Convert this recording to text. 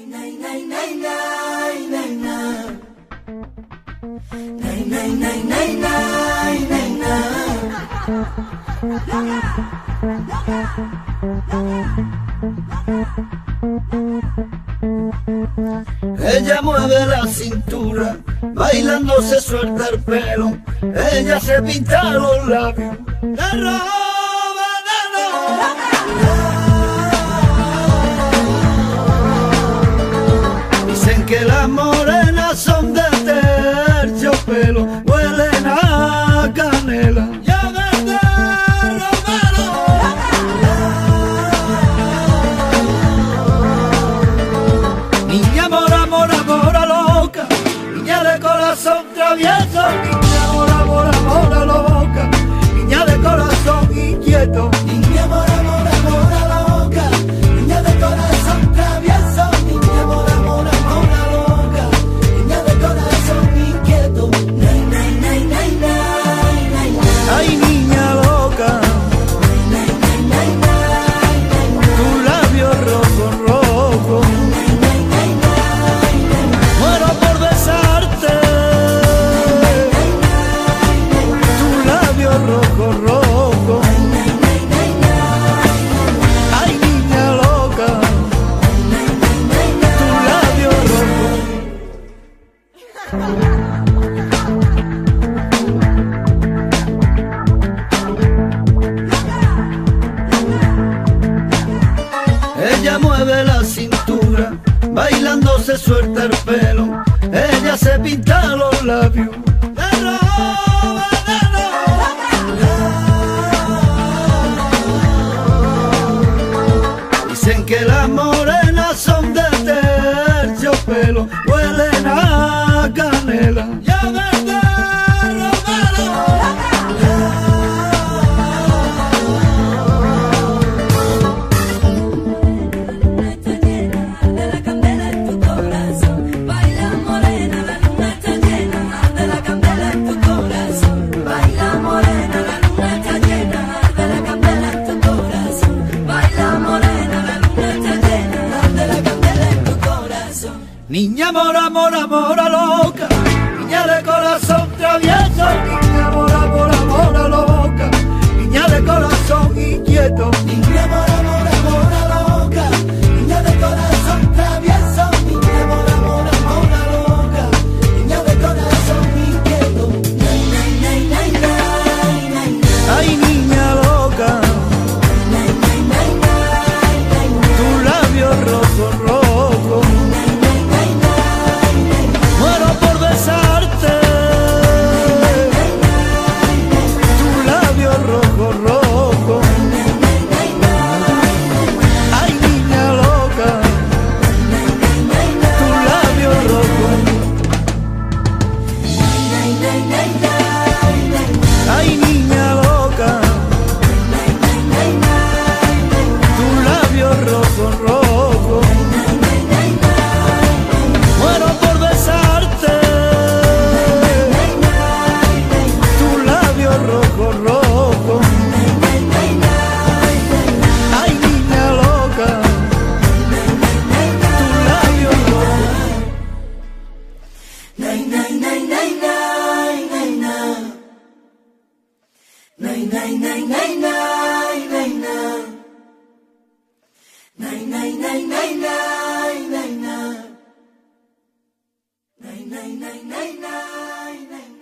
Ella mueve la cintura, bailando se suelta el pelo. Ella se pinta los labios de roba, de roba. Dicen que las morenas son de terciopelo, huelen a canela y a verde romero. Niña mora, mora, mora loca, niña de corazón travieso. Niña mora, mora, mora loca, niña de corazón inquieto. Niña mora, mora, mora loca, niña de corazón travieso. Niña mora, mora, mora loca, niña de corazón inquieto. Nay, nay, nay, nay, nay, nay, nay. Ay, niña loca, nay, nay, nay, nay, nay, nay. Tu labio rojo, rojo. Muero por besarte, tu labio rojo, rojo. Ay, niña loca, tu labio rojo. Ella mueve la cintura, bailando se suelta el pelo. Ella se pinta los labios de roba, de roba. Dicen que las morenas son de terciopelo, huelen a canela y a verde romero. Niña mora, mora, mora loca, niña de corazón travieso. Niña mora, mora, mora loca, niña de corazón inquieto. Niña mora, mora, mora loca, niña de corazón travieso. Niña mora, mora, mora loca, niña de corazón inquieto. Nay, nay, nay, nay, nay, nay, nay. Ay, niña loca, nay, nay, nay, nay, nay, nay. Tu labio rojo, rojo. Muero por besarte, tu labio rojo, rojo. Ay, niña loca, tu labio rojo. Ay, niña loca, tu labio rojo, rojo. Muero por besarte, tu labio rojo, rojo. Ay, niña loca, tu labio rojo. Nay, nay, nay, nay, nay, nay, nay. Nay, nay, nay, nay, nay, nay, nay. Nay, nay, nay, nay, nay, nay, nay. Nay, nay, nay, nay, nay, nay.